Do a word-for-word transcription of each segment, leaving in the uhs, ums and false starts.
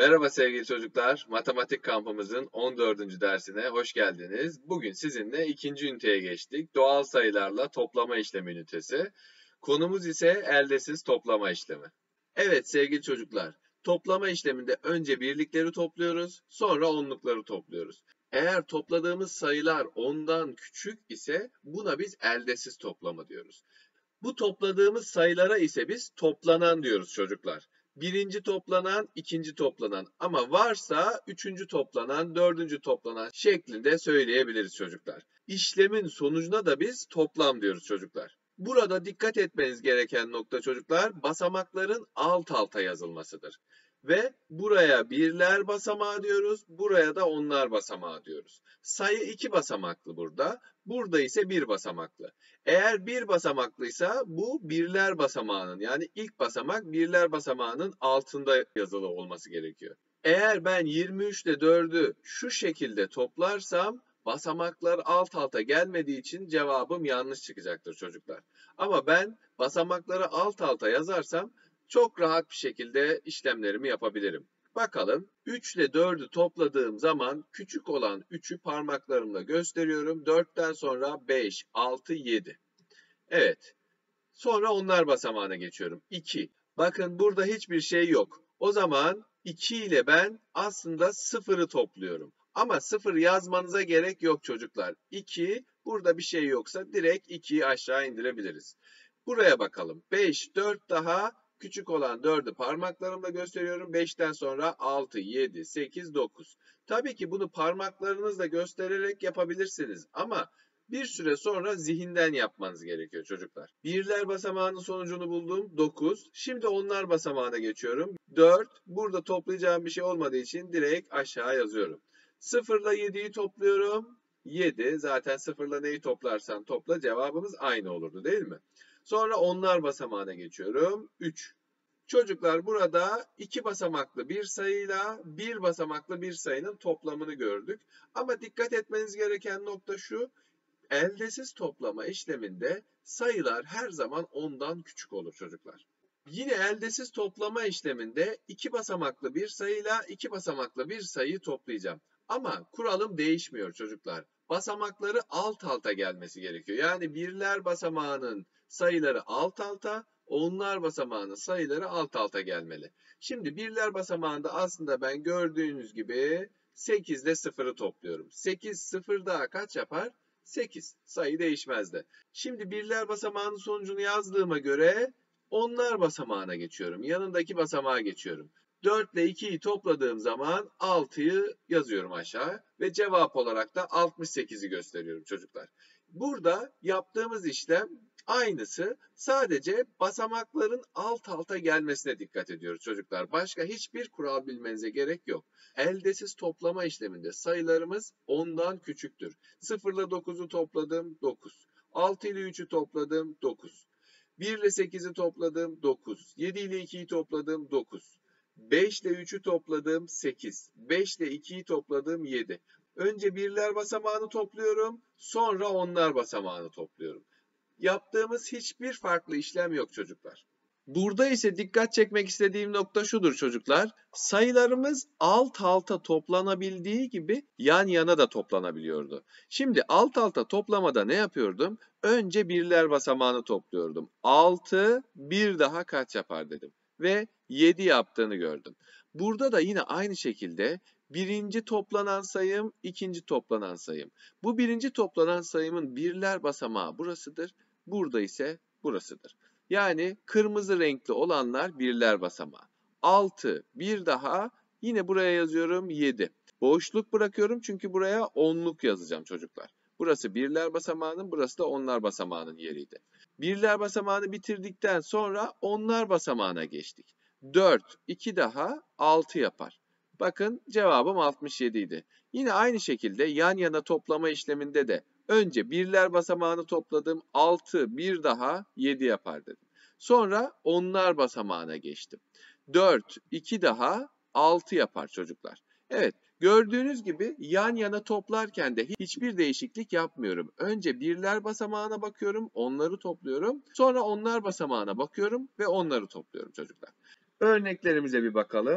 Merhaba sevgili çocuklar, matematik kampımızın on dördüncü dersine hoş geldiniz. Bugün sizinle ikinci üniteye geçtik. Doğal sayılarla toplama işlemi ünitesi. Konumuz ise eldesiz toplama işlemi. Evet sevgili çocuklar, toplama işleminde önce birlikleri topluyoruz, sonra onlukları topluyoruz. Eğer topladığımız sayılar ondan küçük ise buna biz eldesiz toplama diyoruz. Bu topladığımız sayılara ise biz toplanan diyoruz çocuklar. Birinci toplanan, ikinci toplanan ama varsa üçüncü toplanan, dördüncü toplanan şeklinde söyleyebiliriz çocuklar. İşlemin sonucuna da biz toplam diyoruz çocuklar. Burada dikkat etmeniz gereken nokta çocuklar basamakların alt alta yazılmasıdır. Ve buraya birler basamağı diyoruz, buraya da onlar basamağı diyoruz. Sayı iki basamaklı burada, burada ise bir basamaklı. Eğer bir basamaklıysa bu birler basamağının yani ilk basamak birler basamağının altında yazılı olması gerekiyor. Eğer ben yirmi üç ile dördü şu şekilde toplarsam basamaklar alt alta gelmediği için cevabım yanlış çıkacaktır çocuklar. Ama ben basamakları alt alta yazarsam çok rahat bir şekilde işlemlerimi yapabilirim. Bakalım üç ile dördü topladığım zaman küçük olan üçü parmaklarımla gösteriyorum. dörtten sonra beş, altı, yedi. Evet. Sonra onlar basamağına geçiyorum. iki. Bakın burada hiçbir şey yok. O zaman iki ile ben aslında sıfırı topluyorum. Ama sıfır yazmanıza gerek yok çocuklar. iki, burada bir şey yoksa direkt ikiyi aşağı indirebiliriz. Buraya bakalım. beş, dört daha küçük olan dördü parmaklarımla gösteriyorum. beşten sonra altı, yedi, sekiz, dokuz. Tabii ki bunu parmaklarınızla göstererek yapabilirsiniz ama bir süre sonra zihinden yapmanız gerekiyor çocuklar. Birler basamağının sonucunu buldum. dokuz. Şimdi onlar basamağına geçiyorum. dört. Burada toplayacağım bir şey olmadığı için direkt aşağı yazıyorum. sıfır ile yediyi topluyorum. yedi. Zaten sıfır ile neyi toplarsan topla cevabımız aynı olurdu değil mi? Sonra onlar basamağına geçiyorum. üç. Çocuklar burada iki basamaklı bir sayıyla bir basamaklı bir sayının toplamını gördük. Ama dikkat etmeniz gereken nokta şu. Eldesiz toplama işleminde sayılar her zaman ondan küçük olur çocuklar. Yine eldesiz toplama işleminde iki basamaklı bir sayıyla iki basamaklı bir sayıyı toplayacağım. Ama kuralım değişmiyor çocuklar. Basamakları alt alta gelmesi gerekiyor. Yani birler basamağının sayıları alt alta, onlar basamağının sayıları alt alta gelmeli. Şimdi birler basamağında aslında ben gördüğünüz gibi sekiz ile sıfırı topluyorum. sekiz sıfır daha kaç yapar? sekiz. Sayı değişmez de. Şimdi birler basamağının sonucunu yazdığıma göre onlar basamağına geçiyorum. Yanındaki basamağa geçiyorum. dört ile ikiyi topladığım zaman altıyı yazıyorum aşağı ve cevap olarak da altmış sekizi gösteriyorum çocuklar. Burada yaptığımız işlem aynısı, sadece basamakların alt alta gelmesine dikkat ediyoruz çocuklar. Başka hiçbir kural bilmenize gerek yok. Eldesiz toplama işleminde sayılarımız ondan küçüktür. sıfır ile dokuzu topladım dokuz. altı ile üçü topladım dokuz. bir ile sekizi topladım dokuz. yedi ile ikiyi topladım dokuz. beş ile üçü topladım sekiz. beş ile ikiyi topladım yedi. Önce birler basamağını topluyorum, sonra onlar basamağını topluyorum. Yaptığımız hiçbir farklı işlem yok çocuklar. Burada ise dikkat çekmek istediğim nokta şudur çocuklar. Sayılarımız alt alta toplanabildiği gibi yan yana da toplanabiliyordu. Şimdi alt alta toplamada ne yapıyordum? Önce birler basamağını topluyordum. altı, bir daha kaç yapar dedim. Ve yedi yaptığını gördüm. Burada da yine aynı şekilde birinci toplanan sayım, ikinci toplanan sayım. Bu birinci toplanan sayımın birler basamağı burasıdır. Burada ise burasıdır. Yani kırmızı renkli olanlar birler basamağı. altı, bir daha yine buraya yazıyorum yedi. Boşluk bırakıyorum çünkü buraya onluk yazacağım çocuklar. Burası birler basamağının, burası da onlar basamağının yeriydi. Birler basamağını bitirdikten sonra onlar basamağına geçtik. dört, iki daha altı yapar. Bakın cevabım altmış yedi idi. Yine aynı şekilde yan yana toplama işleminde de önce birler basamağını topladım. altı, bir daha yedi yapar dedim. Sonra onlar basamağına geçtim. dört, iki daha altı yapar çocuklar. Evet, gördüğünüz gibi yan yana toplarken de hiçbir değişiklik yapmıyorum. Önce birler basamağına bakıyorum, onları topluyorum. Sonra onlar basamağına bakıyorum ve onları topluyorum çocuklar. Örneklerimize bir bakalım.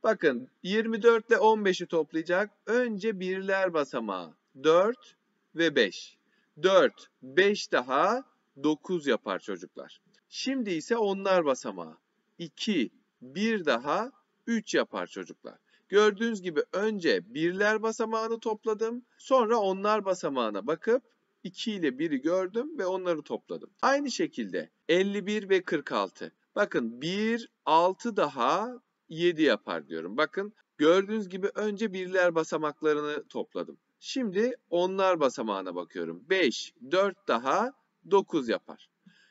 Bakın yirmi dört ile on beşi toplayacak. Önce birler basamağı dört ve beş. dört, beş daha dokuz yapar çocuklar. Şimdi ise onlar basamağı. iki, bir daha üç yapar çocuklar. Gördüğünüz gibi önce birler basamağını topladım. Sonra onlar basamağına bakıp iki ile biri gördüm ve onları topladım. Aynı şekilde elli bir ve kırk altı. Bakın bir, altı daha yedi yapar diyorum. Bakın gördüğünüz gibi önce birler basamaklarını topladım. Şimdi onlar basamağına bakıyorum. beş, dört daha dokuz yapar.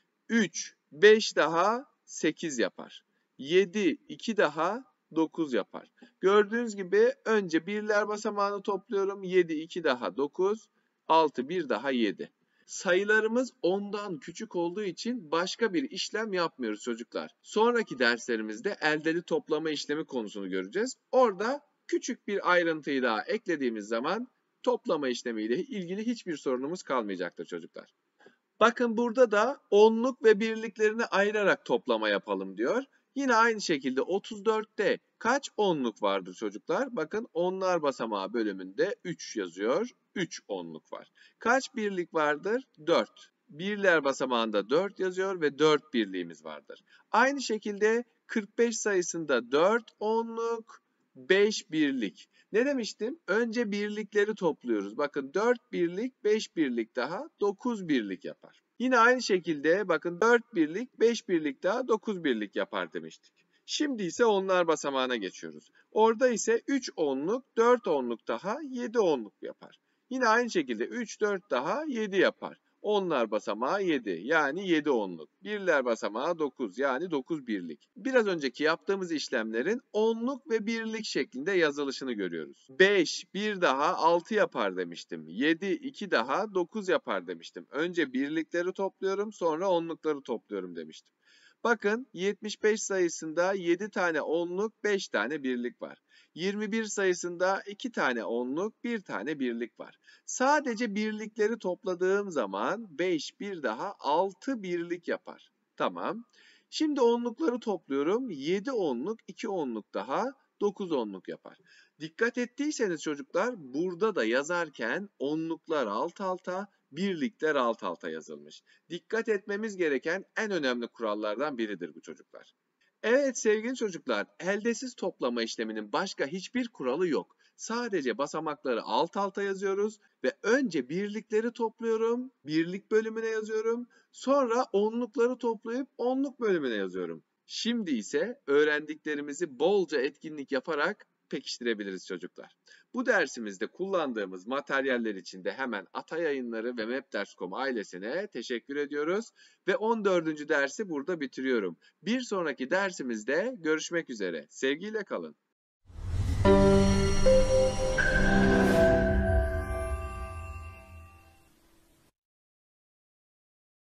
üç, beş daha sekiz yapar. yedi, iki daha dokuz yapar. Gördüğünüz gibi önce birler basamağını topluyorum. yedi, iki daha dokuz, altı, bir daha yedi. Sayılarımız ondan küçük olduğu için başka bir işlem yapmıyoruz çocuklar. Sonraki derslerimizde eldeli toplama işlemi konusunu göreceğiz. Orada küçük bir ayrıntıyı daha eklediğimiz zaman toplama işlemiyle ilgili hiçbir sorunumuz kalmayacaktır çocuklar. Bakın burada da onluk ve birliklerini ayırarak toplama yapalım diyor. Yine aynı şekilde otuz dörtte kaç onluk vardır çocuklar? Bakın onlar basamağı bölümünde üç yazıyor. üç onluk var. Kaç birlik vardır? dört. Birler basamağında dört yazıyor ve dört birliğimiz vardır. Aynı şekilde kırk beş sayısında dört onluk, beş birlik. Ne demiştim? Önce birlikleri topluyoruz. Bakın dört birlik, beş birlik daha dokuz birlik yapar. Yine aynı şekilde bakın dört birlik, beş birlik daha dokuz birlik yapar demiştik. Şimdi ise onlar basamağına geçiyoruz. Orada ise üç onluk, dört onluk daha yedi onluk yapar. Yine aynı şekilde üç, dört daha yedi yapar. Onlar basamağı yedi yani yedi onluk. Birler basamağı dokuz yani dokuz birlik. Biraz önceki yaptığımız işlemlerin onluk ve birlik şeklinde yazılışını görüyoruz. beş, bir daha altı yapar demiştim. yedi, iki daha dokuz yapar demiştim. Önce birlikleri topluyorum sonra onlukları topluyorum demiştim. Bakın yetmiş beş sayısında yedi tane onluk, beş tane birlik var. yirmi bir sayısında iki tane onluk, bir tane birlik var. Sadece birlikleri topladığım zaman beş, bir daha altı birlik yapar. Tamam. Şimdi onlukları topluyorum. yedi onluk, iki onluk daha dokuz onluk yapar. Dikkat ettiyseniz çocuklar burada da yazarken onluklar alt alta, birlikler alt alta yazılmış. Dikkat etmemiz gereken en önemli kurallardan biridir bu çocuklar. Evet sevgili çocuklar, eldesiz toplama işleminin başka hiçbir kuralı yok. Sadece basamakları alt alta yazıyoruz ve önce birlikleri topluyorum, birlik bölümüne yazıyorum. Sonra onlukları toplayıp onluk bölümüne yazıyorum. Şimdi ise öğrendiklerimizi bolca etkinlik yaparak pekiştirebiliriz çocuklar. Bu dersimizde kullandığımız materyaller için de hemen Ata Yayınları ve Mapders nokta com ailesine teşekkür ediyoruz. Ve on dördüncü dersi burada bitiriyorum. Bir sonraki dersimizde görüşmek üzere. Sevgiyle kalın.